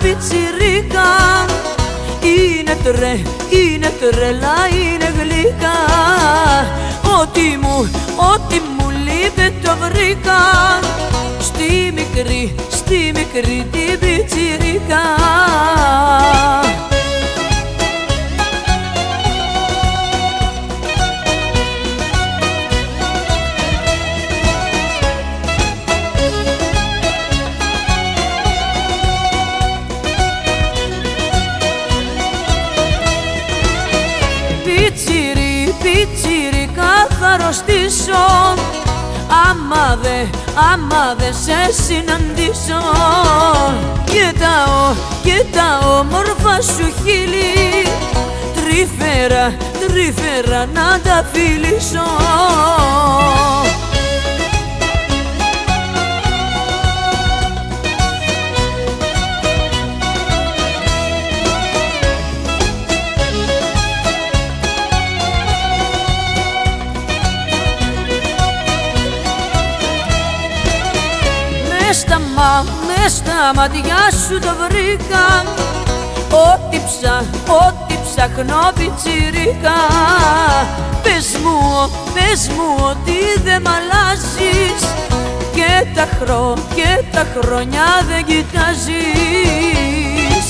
πιτσιρίκα. Είναι τρελά, είναι γλυκά. Ό,τι μου λείπει το βρήκα στη μικρή την πιτσιρίκα. Πιτσιρίκα θα αρρωστήσω άμα δε σε συναντήσω. Και τα όμορφα σου χείλη τρυφερά να τα φιλήσω. Μες στα μάτια σου το βρήκα ό,τι ψάχνω πιτσιρίκα. Πες μου ότι δεν μ' αλλάζεις και τα χρόνια δεν κοιτάζεις.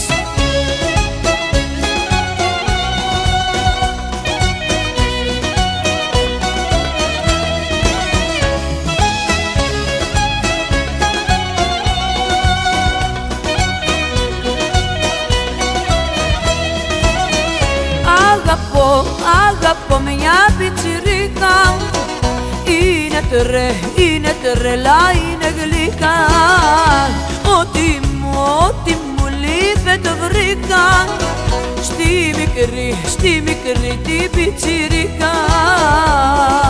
Αγαπώ μια πιτσιρίκα. Είναι τρελά, είναι γλυκά. Ό,τι μου λείπει το βρήκα στη μικρή την πιτσιρίκα.